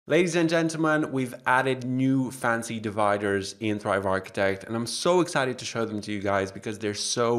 Ladies and gentlemen, we've added new fancy dividers in Thrive Architect, and I'm so excited to show them to you guys because they're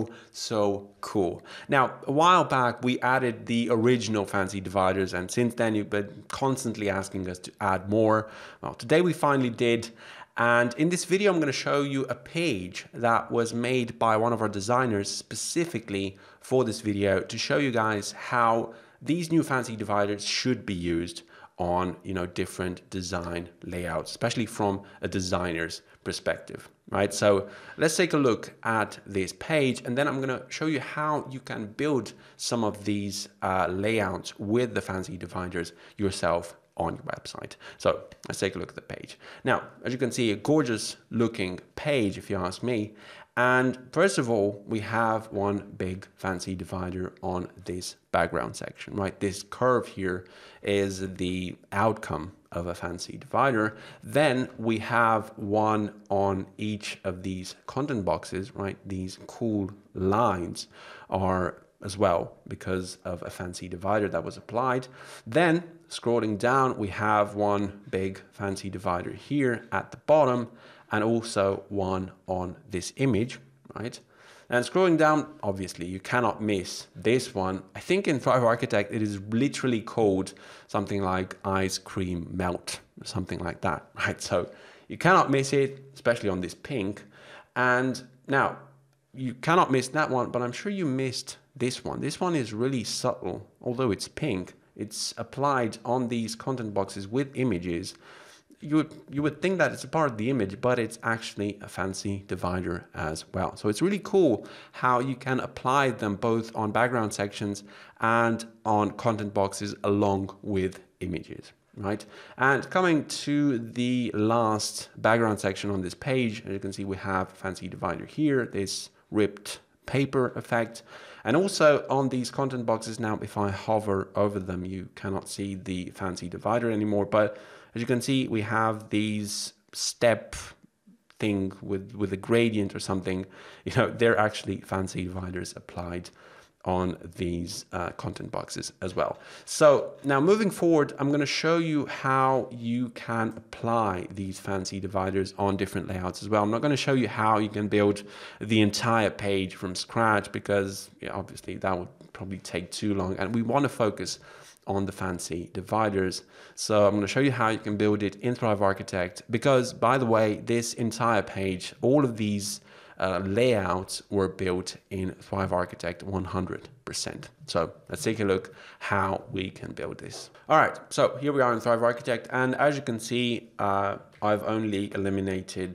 so cool. Now, a while back, we added the original fancy dividers, and since then, you've been constantly asking us to add more. Well, today we finally did. And in this video, I'm going to show you a page that was made by one of our designers specifically for this video to show you guys how these new fancy dividers should be used on different design layouts, especially from a designer's perspective, right? So let's take a look at this page, and then I'm going to show you how you can build some of these layouts with the fancy dividers yourself on your website. So let's take a look at the page. Now, as you can see, a gorgeous looking page, if you ask me. And first of all, we have one big fancy divider on this background section, right? This curve here is the outcome of a fancy divider. Then we have one on each of these content boxes, right? These cool lines are as well because of a fancy divider that was applied. Then scrolling down, we have one big fancy divider here at the bottom, and also one on this image, right? And scrolling down, obviously, you cannot miss this one. I think in Thrive Architect, it is literally called something like ice cream melt, or something like that, right? So you cannot miss it, especially on this pink. And now, you cannot miss that one, but I'm sure you missed this one. This one is really subtle, although it's pink. It's applied on these content boxes with images. You would think that it's a part of the image, but it's actually a fancy divider as well. So it's really cool how you can apply them both on background sections and on content boxes along with images, right? And coming to the last background section on this page, as you can see, we have fancy divider here, this ripped paper effect. And also on these content boxes now, if I hover over them, you cannot see the fancy divider anymore, but as you can see, we have these step thing with a gradient or something. They're actually fancy dividers applied on these content boxes as well. So now moving forward, I'm going to show you how you can apply these fancy dividers on different layouts as well. I'm not going to show you how you can build the entire page from scratch because obviously that would probably take too long, and we want to focus on the fancy dividers. So I'm going to show you how you can build it in Thrive Architect, because by the way, this entire page, all of these layouts were built in Thrive Architect 100%. So let's take a look how we can build this. All right, so here we are in Thrive Architect, and as you can see, I've only eliminated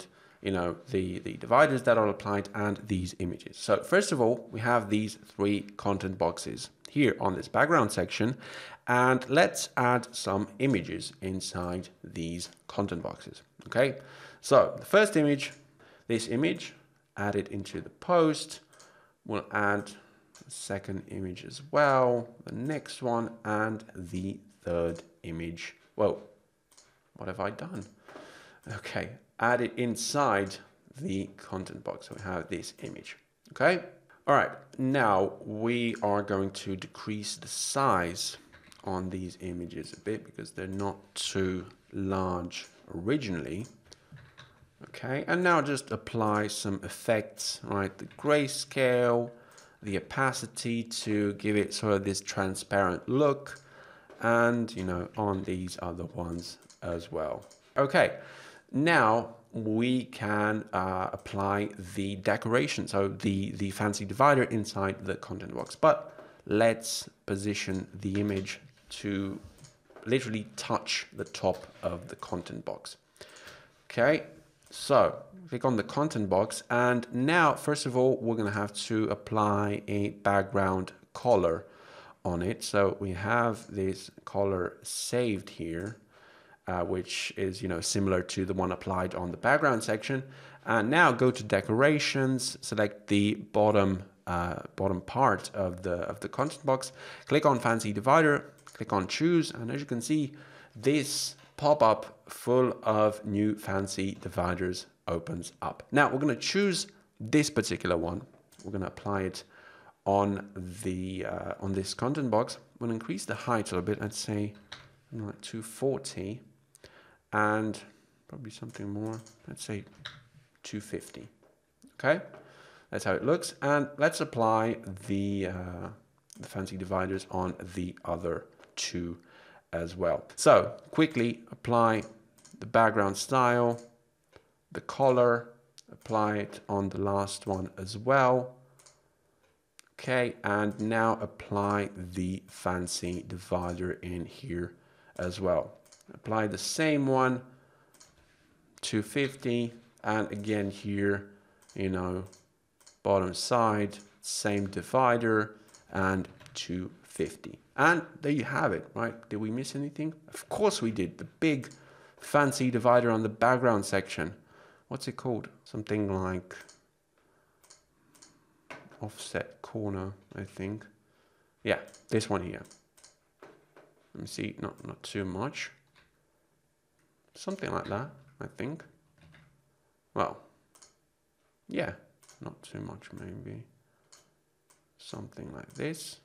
the dividers that are applied and these images. So first of all, we have these three content boxes here on this background section, and let's add some images inside these content boxes. Okay, so the first image, this image, add it into the post. We'll add the second image as well, the next one, and the third image. Whoa, what have I done? Okay, add it inside the content box. So we have this image. Okay. All right, now we are going to decrease the size on these images a bit because they're not too large originally. Okay, and now just apply some effects, right? The grayscale, the opacity to give it sort of this transparent look, and on these other ones as well. Okay, now we can apply the decoration, so the fancy divider inside the content box. But let's position the image to literally touch the top of the content box. Okay, so click on the content box, and now first of all we're going to have to apply a background color on it. So we have this color saved here, which is similar to the one applied on the background section. And now go to decorations, select the bottom part of the content box, click on fancy divider, click on choose, and as you can see, this pop-up full of new fancy dividers opens up. Now we're going to choose this particular one. We're going to apply it on this content box. I'm going to increase the height a little bit. Let's say 240. and probably something more. Let's say 250. Okay, that's how it looks. And let's apply the fancy dividers on the other two as well. So quickly apply the background style, the color, apply it on the last one as well. Okay, and now apply the fancy divider in here as well. Apply the same one, 250, and again here, you know, bottom side, same divider, and 250. And there you have it, right? Did we miss anything? Of course we did. The big fancy divider on the background section. What's it called? Something like offset corner, I think. Yeah, this one here. Let me see, not too much. Something like that, I think. Well, yeah, not too much maybe. Something like this.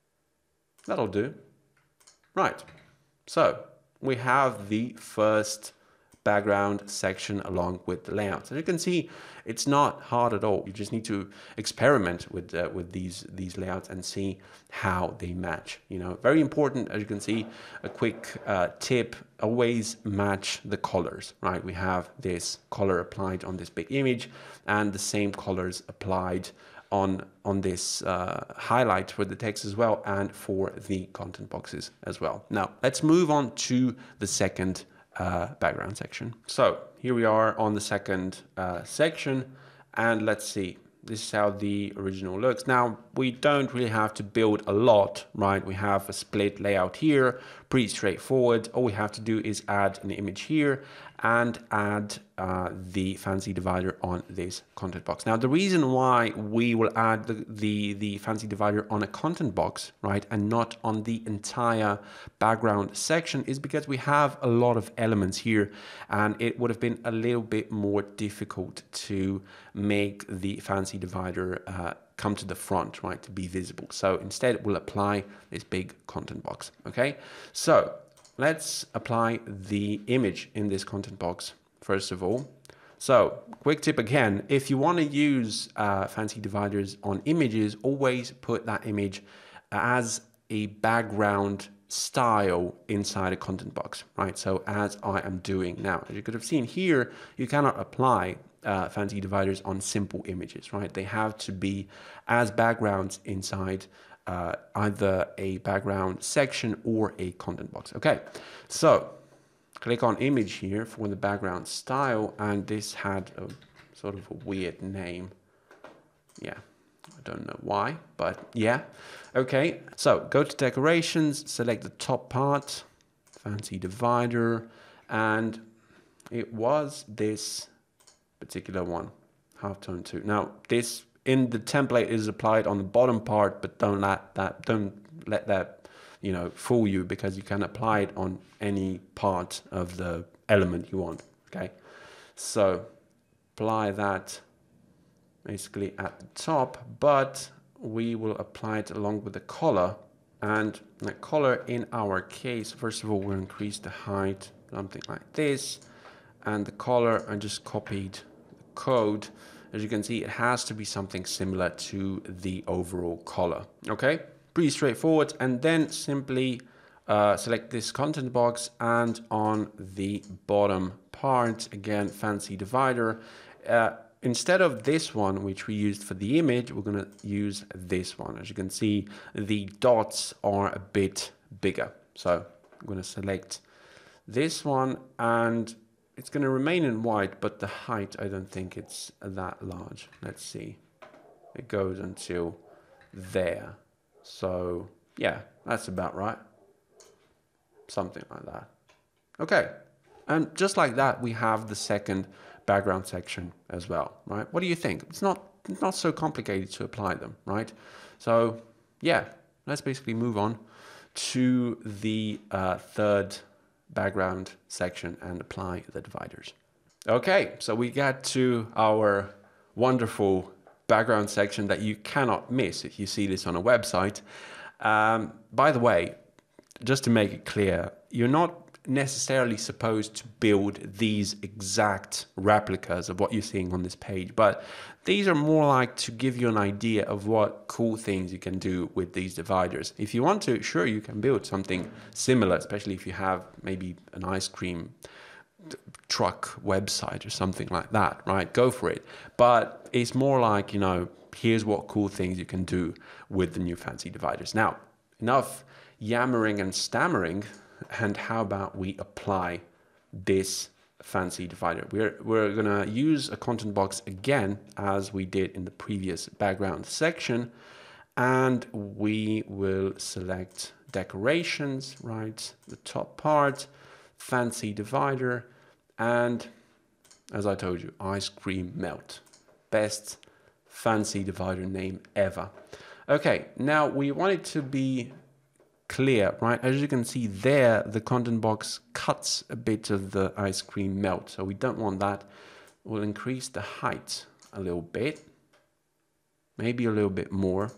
That'll do. Right, so we have the first background section along with the layouts. As you can see, it's not hard at all. You just need to experiment with these layouts and see how they match. You know, very important. As you can see, a quick tip: always match the colors. Right? We have this color applied on this big image, and the same colors applied on this highlight for the text as well, and for the content boxes as well. Now let's move on to the second background section. So here we are on the second section, and let's see, this is how the original looks. Now we don't really have to build a lot, right? We have a split layout here, pretty straightforward. All we have to do is add an image here and add the fancy divider on this content box. Now the reason why we will add the fancy divider on a content box, right, and not on the entire background section is because we have a lot of elements here, and it would have been a little bit more difficult to make the fancy divider come to the front, right, to be visible. So instead we'll apply this big content box. Okay, so let's apply the image in this content box first of all. So quick tip again, if you want to use fancy dividers on images, always put that image as a background style inside a content box, right? So as I am doing now, as you could have seen here, you cannot apply fancy dividers on simple images, right? They have to be as backgrounds inside either a background section or a content box. Okay, so click on image here for the background style, and this had a sort of a weird name. Yeah, I don't know why, but yeah. Okay, so go to decorations, select the top part, fancy divider, and it was this particular one, halftone 2. Now this in the template is applied on the bottom part, but don't let that you know fool you, because you can apply it on any part of the element you want. Okay, so apply that basically at the top, but we will apply it along with the color. And the color in our case, first of all, we'll increase the height, something like this, and the color, I just copied the code. As you can see, it has to be something similar to the overall color. Okay, pretty straightforward. And then simply select this content box, and on the bottom part, again, fancy divider. Instead of this one, which we used for the image, we're going to use this one. As you can see, the dots are a bit bigger. So I'm going to select this one, and it's going to remain in white, but the height, I don't think it's that large. Let's see. It goes until there. So yeah, that's about right. Something like that. Okay. And just like that, we have the second background section as well, right? What do you think? It's not so complicated to apply them, right? So yeah, let's basically move on to the third background section and apply the dividers. Okay, so we get to our wonderful background section that you cannot miss if you see this on a website. By the way, just to make it clear, you're not necessarily supposed to build these exact replicas of what you're seeing on this page, but these are more like to give you an idea of what cool things you can do with these dividers. If you want to, sure, you can build something similar, especially if you have maybe an ice cream truck website or something like that, right? Go for it. But it's more like, you know, here's what cool things you can do with the new fancy dividers. Now, enough yammering and stammering, and how about we apply this fancy divider? We're gonna use a content box again, as we did in the previous background section, and we will select decorations, right? The top part, fancy divider, and as I told you, ice cream melt. Best fancy divider name ever. Okay, now we want it to be clear, right? As you can see there, the content box cuts a bit of the ice cream melt, so we don't want that. We'll increase the height a little bit, maybe a little bit more,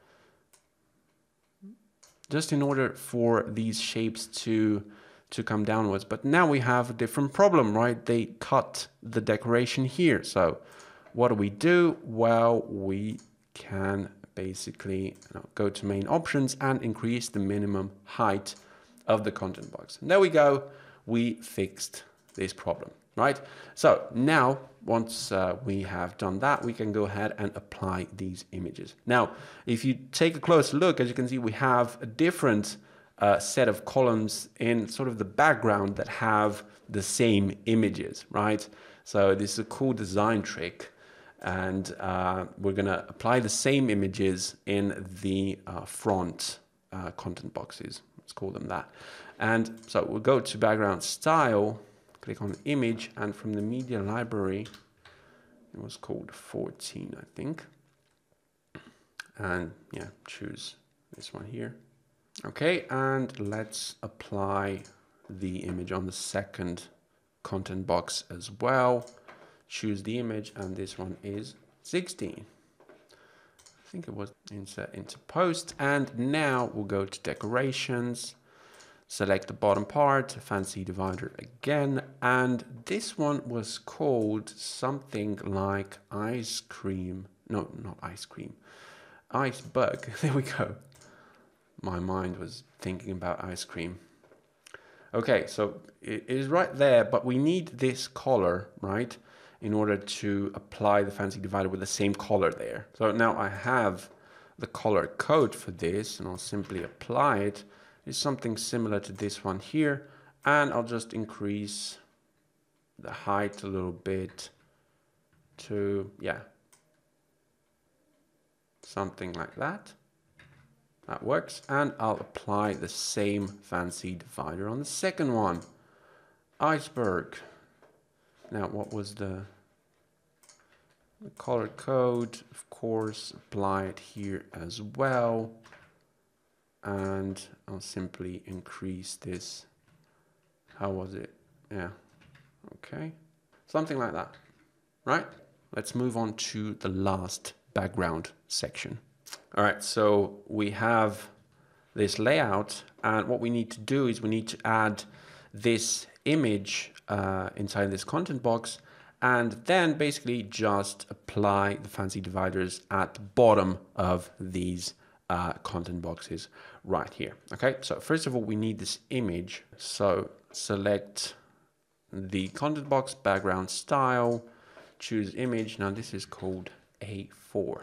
just in order for these shapes to come downwards. But now we have a different problem, right? They cut the decoration here. So what do? Well, we can basically go to main options and increase the minimum height of the content box. And there we go. We fixed this problem, right? So now, once we have done that, we can go ahead and apply these images. Now, if you take a closer look, as you can see, we have a different set of columns in sort of the background that have the same images, right? So this is a cool design trick, and we're gonna apply the same images in the front content boxes. Let's call them that. And so we'll go to background style, click on image, and from the media library, it was called 14, I think. And yeah, choose this one here. Okay, and let's apply the image on the second content box as well. Choose the image, and this one is 16. I think it was insert into post. And now we'll go to decorations, select the bottom part, fancy divider again, and this one was called something like ice cream. No, not ice cream. Iceberg. There we go. My mind was thinking about ice cream. Okay, so it is right there, but we need this color, right, in order to apply the fancy divider with the same color there. So now I have the color code for this, and I'll simply apply it. It's something similar to this one here, and I'll just increase the height a little bit to, yeah, something like that. That works, and I'll apply the same fancy divider on the second one. Iceberg. Now, what was the color code? Of course, apply it here as well. And I'll simply increase this. How was it? Yeah, okay. Something like that, right? Let's move on to the last background section. All right, so we have this layout, and what we need to do is we need to add this image inside this content box, and then basically just apply the fancy dividers at the bottom of these content boxes right here. Okay, so first of all, we need this image. So select the content box, background style, choose image. Now this is called A4.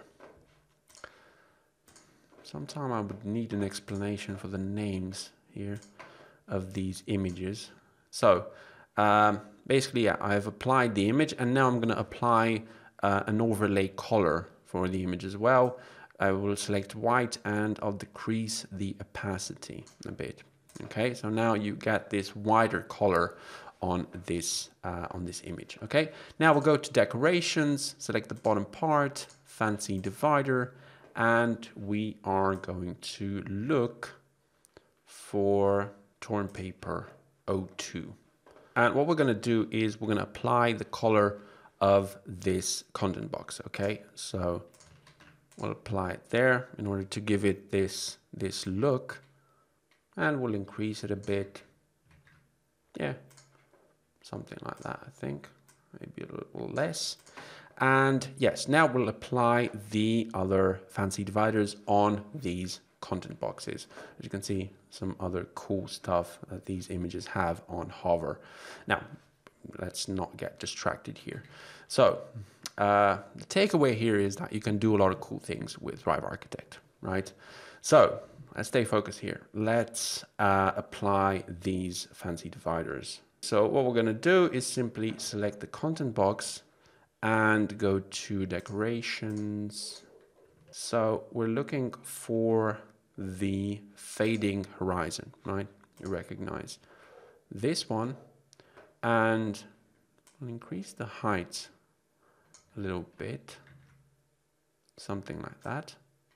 Sometime I would need an explanation for the names here of these images. So basically, yeah, I've applied the image, and now I'm going to apply an overlay color for the image as well. I will select white, and I'll decrease the opacity a bit. Okay, so now you get this wider color on this image. Okay, now we'll go to decorations, select the bottom part, fancy divider, and we are going to look for torn paper 02. And what we're going to do is we're going to apply the color of this content box. Okay, so we'll apply it there in order to give it this look, and we'll increase it a bit. Yeah, something like that, I think. Maybe a little less. And yes, now we'll apply the other fancy dividers on these content boxes. As you can see, some other cool stuff that these images have on hover. Now, let's not get distracted here. So the takeaway here is that you can do a lot of cool things with Thrive Architect, right? So let's stay focused here. Let's apply these fancy dividers. So what we're going to do is simply select the content box and go to decorations. So we're looking for the fading horizon, right? You recognize this one, and we'll increase the height a little bit, something like that.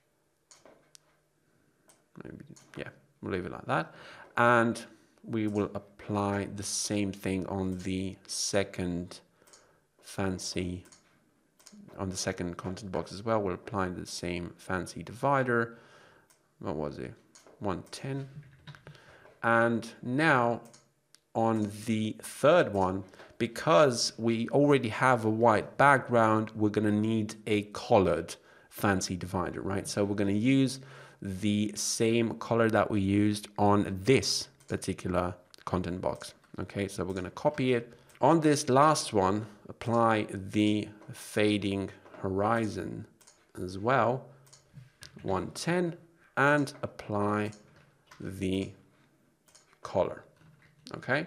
Maybe, yeah, we'll leave it like that. And we will apply the same thing on the second fancy, on the second content box as well. We're applying the same fancy divider. What was it? 110. And now on the third one, because we already have a white background, we're going to need a colored fancy divider, right? So we're going to use the same color that we used on this particular content box. Okay, so we're going to copy it. On this last one, apply the fading horizon as well, 110, and apply the color. Okay,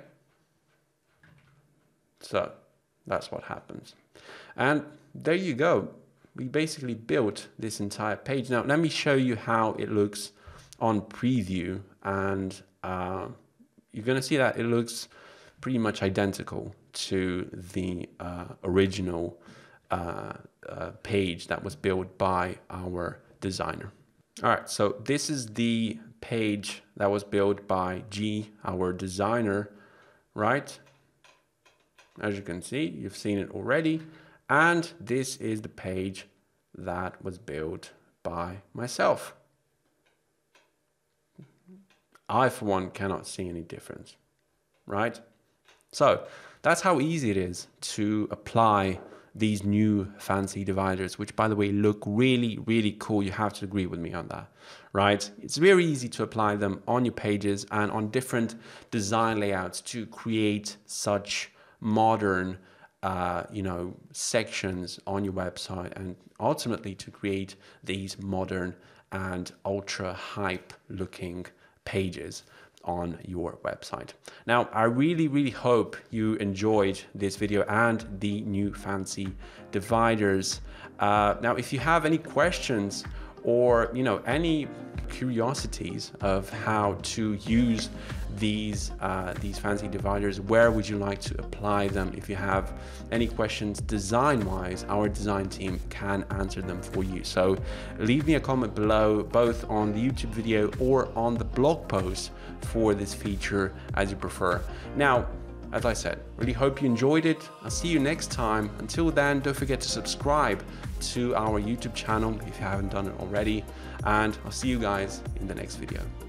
so that's what happens. And there you go. We basically built this entire page. Now, let me show you how it looks on preview, and you're going to see that it looks pretty much identical to the original page that was built by our designer. All right, so this is the page that was built by G, our designer, right? As you can see, you've seen it already. And this is the page that was built by myself. I, for one, cannot see any difference, right? So that's how easy it is to apply these new fancy dividers, which, by the way, look really, really cool. You have to agree with me on that, right? It's very easy to apply them on your pages and on different design layouts to create such modern sections on your website, and ultimately to create these modern and ultra hype looking pages on your website. Now, I really, really hope you enjoyed this video and the new fancy dividers. Now, if you have any questions or any curiosities of how to use these fancy dividers, where would you like to apply them? If you have any questions design-wise, our design team can answer them for you. So leave me a comment below, both on the YouTube video or on the blog post for this feature, as you prefer. Now, as I said, really hope you enjoyed it. I'll see you next time. Until then, don't forget to subscribe to our YouTube channel if you haven't done it already. And I'll see you guys in the next video.